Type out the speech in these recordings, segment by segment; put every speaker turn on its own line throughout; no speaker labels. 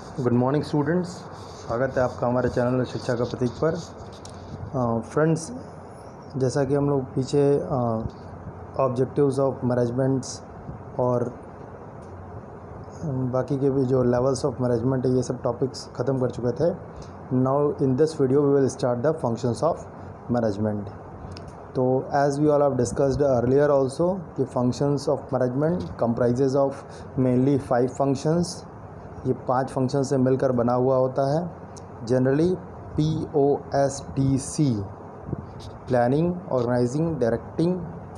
Good morning students, स्वागत है आपका हमारे चैनल शिक्षा का प्रतीक पर। फ्रेंड्स, जैसा कि हम लोग पीछे ऑब्जेक्टिव्स ऑफ मैनेजमेंट्स और बाकी के भी जो लेवल्स ऑफ मैनेजमेंट है ये सब टॉपिक्स ख़त्म कर चुके थे। Now in this video we will start the functions of management. तो as we all have discussed earlier also कि functions of management comprises of mainly 5 functions. ये 5 फंक्शन से मिलकर बना हुआ होता है। Generally POSTC, planning, organizing, directing,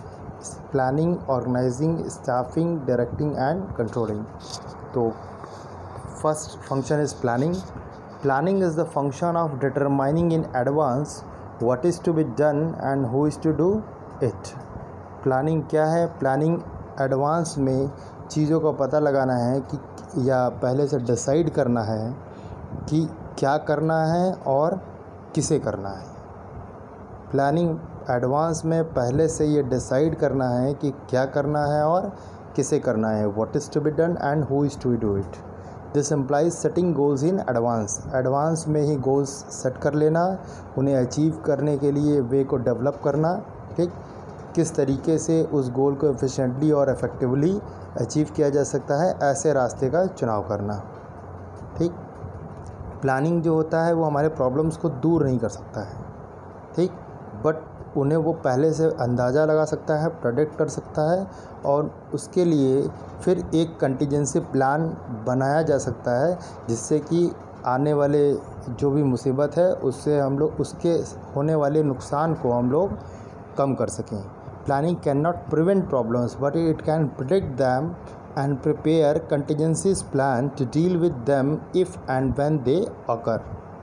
staffing, directing and controlling. तो first function is planning. Planning is the function of determining in advance what is to be done and who is to do it. Planning क्या है? Planning advance में चीज़ों का पता लगाना है कि या पहले से डिसाइड करना है कि क्या करना है और किसे करना है। प्लानिंग एडवांस में पहले से ये डिसाइड करना है कि क्या करना है और किसे करना है, what is to be done and who is to do it. This implies setting goals in advance. Advance में ही गोल्स सेट कर लेना, उन्हें अचीव करने के लिए वे को डेवलप करना। ठीक, किस तरीके से उस गोल को एफिशिएंटली और इफ़ेक्टिवली अचीव किया जा सकता है, ऐसे रास्ते का चुनाव करना। ठीक, प्लानिंग जो होता है वो हमारे प्रॉब्लम्स को दूर नहीं कर सकता है, ठीक, बट उन्हें वो पहले से अंदाज़ा लगा सकता है, प्रेडिक्ट कर सकता है और उसके लिए फिर एक कंटीजेंसी प्लान बनाया जा सकता है जिससे कि आने वाले जो भी मुसीबत है उससे हम लोग उसके होने वाले नुकसान को हम लोग कम कर सकें। Planning cannot prevent problems, but it can predict them and prepare contingencies plan to deal with them if and when they occur।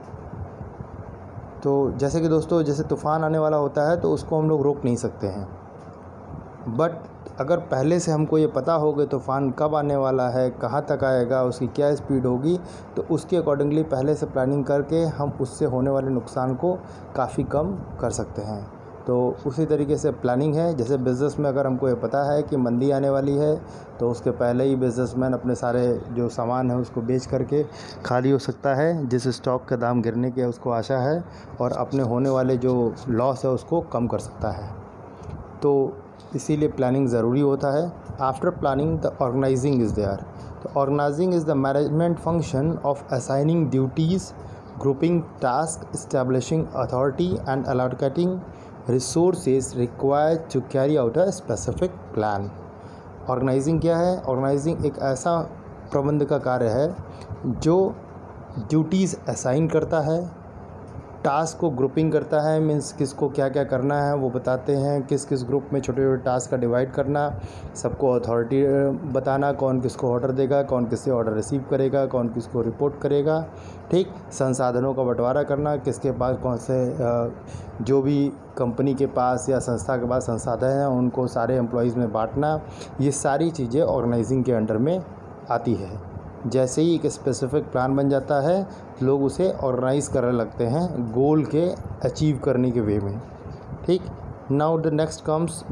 तो जैसे कि दोस्तों, जैसे तूफ़ान आने वाला होता है तो उसको हम लोग रोक नहीं सकते हैं, बट अगर पहले से हमको ये पता हो कि तूफ़ान कब आने वाला है, कहाँ तक आएगा, उसकी क्या स्पीड होगी, तो उसके अकॉर्डिंगली पहले से प्लानिंग करके हम उससे होने वाले नुकसान को काफ़ी कम कर सकते हैं। तो उसी तरीके से प्लानिंग है। जैसे बिज़नेस में अगर हमको ये पता है कि मंदी आने वाली है तो उसके पहले ही बिज़नेसमैन अपने सारे जो सामान है उसको बेच करके खाली हो सकता है, जिस स्टॉक का दाम गिरने की उसको आशा है, और अपने होने वाले जो लॉस है उसको कम कर सकता है। तो इसीलिए प्लानिंग ज़रूरी होता है। After planning the organizing is there. तो organizing is the management function of assigning duties, grouping task, establishing authority and allocating resources required to carry out a specific plan। Organizing क्या है? ऑर्गेनाइजिंग एक ऐसा प्रबंध का कार्य है जो ड्यूटीज़ असाइन करता है, टास्क को ग्रुपिंग करता है, मीन्स किसको क्या क्या करना है वो बताते हैं, किस किस ग्रुप में छोटे छोटे टास्क का डिवाइड करना, सबको अथॉरिटी बताना, कौन किसको ऑर्डर देगा, कौन किससे ऑर्डर रिसीव करेगा, कौन किसको रिपोर्ट करेगा। ठीक, संसाधनों का बंटवारा करना, किसके पास कौन से जो भी कंपनी के पास या संस्था के पास संसाधन हैं उनको सारे एम्प्लॉयज़ में बांटना, ये सारी चीज़ें ऑर्गेनाइजिंग के अंडर में आती है। जैसे ही एक स्पेसिफिक प्लान बन जाता है लोग उसे ऑर्गेनाइज करने लगते हैं गोल के अचीव करने के वे में। ठीक, now the next comes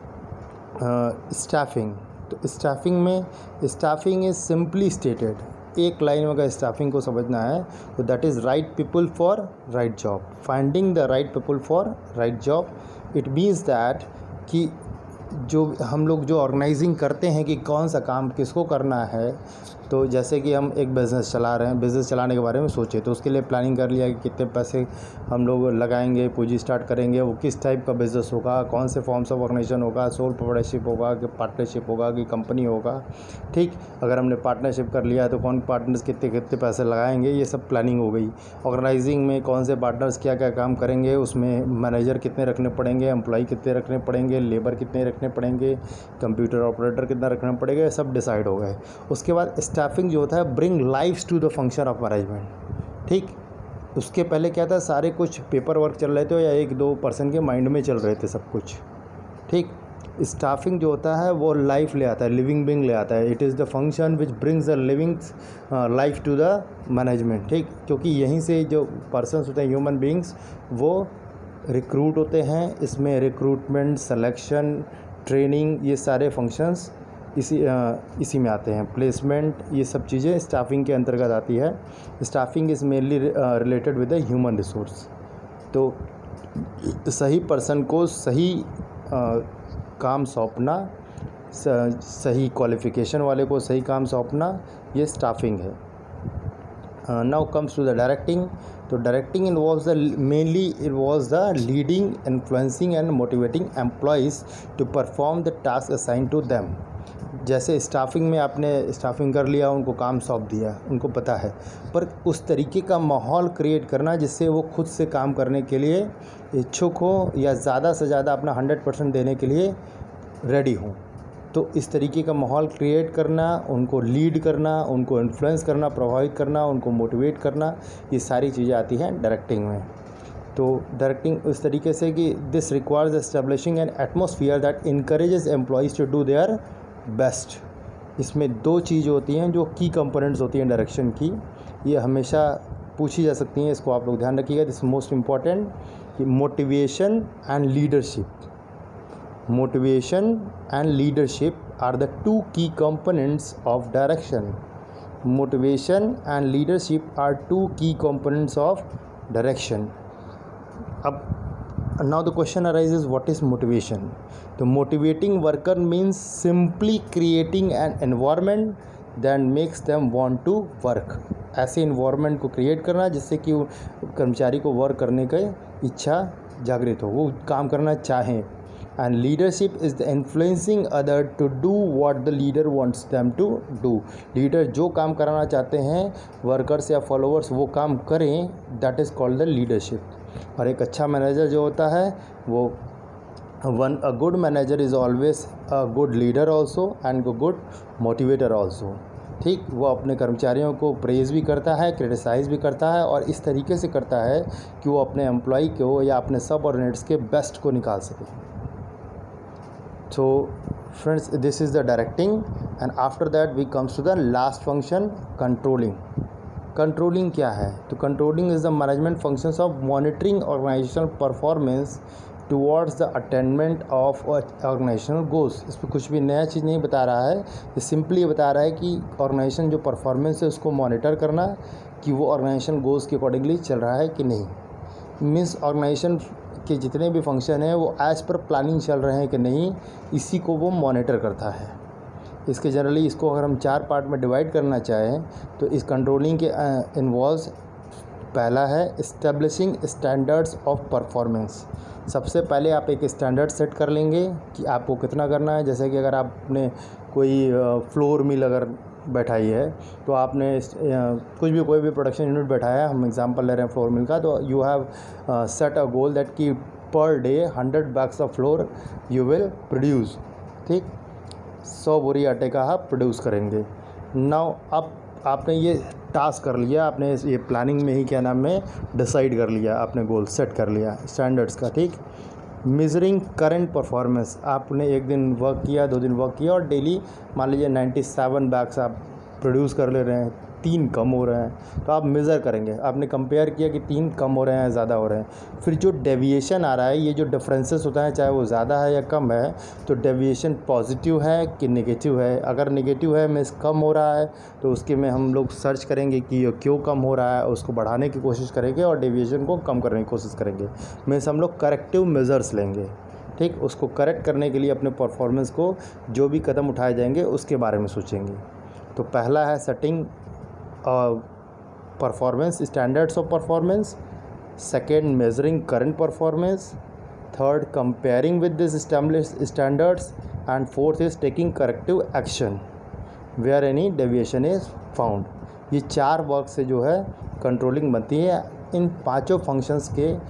staffing. तो स्टाफिंग में स्टाफिंग इज़ सिंपली स्टेटेड, एक लाइन में अगर स्टाफिंग को समझना है तो that is right people for right job. Finding the right people for right job, it means that कि जो हम लोग जो ऑर्गेनाइजिंग करते हैं कि कौन सा काम किसको करना है। तो जैसे कि हम एक बिज़नेस चला रहे हैं, बिज़नेस चलाने के बारे में सोचे तो उसके लिए प्लानिंग कर लिया कि कितने पैसे हम लोग लगाएंगे, पूंजी स्टार्ट करेंगे, वो किस टाइप का बिज़नेस होगा, कौन से फॉर्म्स ऑफ ऑर्गेनाइजेशन होगा, सोल प्रोप्राइटरशिप होगा कि पार्टनरशिप होगा कि कंपनी होगा। ठीक, अगर हमने पार्टनरशिप कर लिया है तो कौन पार्टनर्स कितने कितने पैसे लगाएंगे, ये सब प्लानिंग हो गई। ऑर्गेनाइजिंग में कौन से पार्टनर्स क्या क्या काम करेंगे, उसमें मैनेजर कितने रखने पड़ेंगे, एम्प्लॉय कितने रखने पड़ेंगे, लेबर कितने रखने पड़ेंगे, कंप्यूटर ऑपरेटर कितना रखना पड़ेगा, ये सब डिसाइड हो गए। उसके बाद स्टाफिंग जो होता है bring life to the function of management. ठीक, उसके पहले क्या था, सारे कुछ पेपर वर्क चल रहे थे या 1-2 पर्सन के माइंड में चल रहे थे सब कुछ। ठीक, स्टाफिंग जो होता है वो लाइफ ले आता है, लिविंग बीइंग ले आता है। It is the function which brings the living life to the management. ठीक, क्योंकि यहीं से जो पर्सन्स होते हैं, ह्यूमन बीइंग्स, वो रिक्रूट होते हैं। इसमें रिक्रूटमेंट, सिलेक्शन, ट्रेनिंग, ये सारे फंक्शंस इसी में आते हैं। प्लेसमेंट, ये सब चीज़ें स्टाफिंग के अंतर्गत आती है। Staffing is mainly related with the human resource. तो सही पर्सन को सही काम सौंपना, सही क्वालिफ़िकेशन वाले को सही काम सौंपना, ये स्टाफिंग है। Now comes to the directing. तो directing mainly involves the leading, influencing and motivating employees to perform the task assign to them. जैसे स्टाफिंग में आपने स्टाफिंग कर लिया, उनको काम सौंप दिया, उनको पता है, पर उस तरीके का माहौल क्रिएट करना जिससे वो खुद से काम करने के लिए इच्छुक हो या ज़्यादा से ज़्यादा अपना 100% देने के लिए रेडी हों। तो इस तरीके का माहौल क्रिएट करना, उनको लीड करना, उनको इन्फ्लुएंस करना, प्रभावित करना, उनको मोटिवेट करना, ये सारी चीज़ें आती हैं डायरेक्टिंग में। तो डायरेक्टिंग इस तरीके से कि this requires establishing an atmosphere that encourages employees to do their best. इसमें 2 चीज़ होती हैं जो की कंपोनेंट्स होती हैं डायरेक्शन की, ये हमेशा पूछी जा सकती हैं, इसको आप लोग ध्यान रखिएगा। दिस मोस्ट इम्पॉर्टेंट कि motivation and leadership. Motivation and leadership are the 2 key components of direction. Motivation and leadership are 2 key components of direction. अब now the question arises, what is motivation? The motivating worker means simply creating an environment that makes them want to work. ऐसे environment को create करना जिससे कि कर्मचारी को work करने की इच्छा जागृत हो, वो काम करना चाहें। And leadership is the influencing other to do what the leader wants them to do. Leader जो काम कराना चाहते हैं वर्कर्स या फॉलोअर्स वो काम करें, that is called the leadership। और एक अच्छा मैनेजर जो होता है वो a good manager is always a good leader also and a good motivator also। ठीक, वो अपने कर्मचारियों को प्रेज़ भी करता है, क्रिटिसाइज़ भी करता है, और इस तरीके से करता है कि वो अपने एम्प्लॉय को या अपने सबऑर्डिनेट्स के बेस्ट को निकाल सके। So friends, this is the directing, and after that we comes to the last function, controlling। controlling क्या है? तो controlling is the management functions of monitoring organizational performance towards the attainment of organizational goals। इस पर कुछ भी नया चीज़ नहीं बता रहा है, ये सिंपली बता रहा है कि ऑर्गेनाइजेशन जो परफॉर्मेंस है उसको मॉनिटर करना कि वो ऑर्गेनाइजेशन गोल्स के अकॉर्डिंगली चल रहा है कि नहीं। मीन्स ऑर्गेनाइजेशन के जितने भी फंक्शन हैं वो एज़ पर प्लानिंग चल रहे हैं कि नहीं, इसी को वो मॉनिटर करता है। इसके जनरली इसको अगर हम 4 पार्ट में डिवाइड करना चाहें तो इस कंट्रोलिंग के इन्वॉल्व्स, पहला है इस्टेब्लिशिंग स्टैंडर्ड्स ऑफ परफॉर्मेंस। सबसे पहले आप एक स्टैंडर्ड सेट कर लेंगे कि आपको कितना करना है। जैसे कि अगर आपने कोई फ्लोर मिल अगर बैठाई है तो आपने कोई भी प्रोडक्शन यूनिट बैठाया है, हम एग्जांपल ले रहे हैं फ्लोर मिल का, तो you have set a goal that कि per day 100 bags of flour you will produce. ठीक, 100 बोरी आटे का आप प्रोड्यूस करेंगे। नाउ अब आपने ये टास्क कर लिया, आपने ये प्लानिंग में ही क्या नाम है डिसाइड कर लिया, आपने गोल सेट कर लिया स्टैंडर्ड्स का। ठीक, मेजरिंग करंट परफॉर्मेंस, आपने एक दिन वर्क किया, 2 दिन वर्क किया और डेली मान लीजिए 97 बैग्स आप प्रोड्यूस कर ले रहे हैं, 3 कम हो रहे हैं, तो आप मेज़र करेंगे, आपने कंपेयर किया कि 3 कम हो रहे हैं, ज़्यादा हो रहे हैं। फिर जो डेविएशन आ रहा है, ये जो डिफरेंसेस होता है चाहे वो ज़्यादा है या कम है, तो डेविएशन पॉजिटिव है कि नेगेटिव है। अगर नेगेटिव है मीन्स कम हो रहा है, तो उसके में हम लोग सर्च करेंगे कि ये क्यों कम हो रहा है, उसको बढ़ाने की कोशिश करेंगे और डेविएशन को कम करने की कोशिश करेंगे। मीन्स हम लोग करेक्टिव मेज़र्स लेंगे। ठीक, उसको करेक्ट करने के लिए अपने परफॉर्मेंस को जो भी कदम उठाए जाएंगे उसके बारे में सोचेंगे। तो पहला है setting performance standards of performance, second measuring current performance, third comparing with this established standards, and fourth is taking corrective action where any deviation is found. ये 4 वर्क से जो है कंट्रोलिंग बनती है। इन 5 फंक्शंस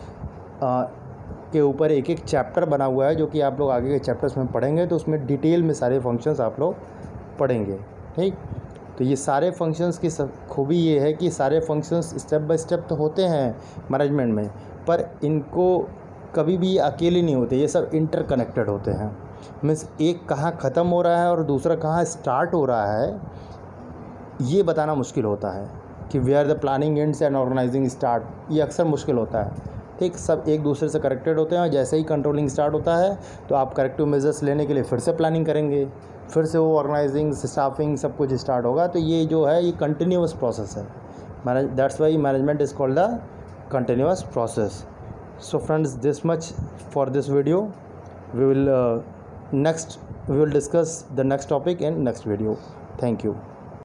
के ऊपर एक चैप्टर बना हुआ है जो कि आप लोग आगे के चैप्टर्स में पढ़ेंगे, तो उसमें डिटेल में सारे फंक्शंस आप लोग पढ़ेंगे। ठीक, तो ये सारे फंक्शंस की खूबी ये है कि सारे फंक्शंस स्टेप बाय स्टेप तो होते हैं मैनेजमेंट में, पर इनको कभी भी अकेले नहीं होते, ये सब इंटरकनेक्टेड होते हैं। मीन्स एक कहाँ ख़त्म हो रहा है और दूसरा कहाँ स्टार्ट हो रहा है, ये बताना मुश्किल होता है कि where the planning ends and organizing start, ये अक्सर मुश्किल होता है। ठीक, सब एक दूसरे से कनेक्टेड होते हैं और जैसे ही कंट्रोलिंग स्टार्ट होता है तो आप करेक्टिव मेजर्स लेने के लिए फिर से प्लानिंग करेंगे, फिर से वो ऑर्गेनाइजिंग स्टाफिंग सब कुछ स्टार्ट होगा। तो ये जो है ये कंटिन्यूअस प्रोसेस है। That's why management is called the continuous process. So friends, this much for this video. we will discuss the next topic in next video. Thank you.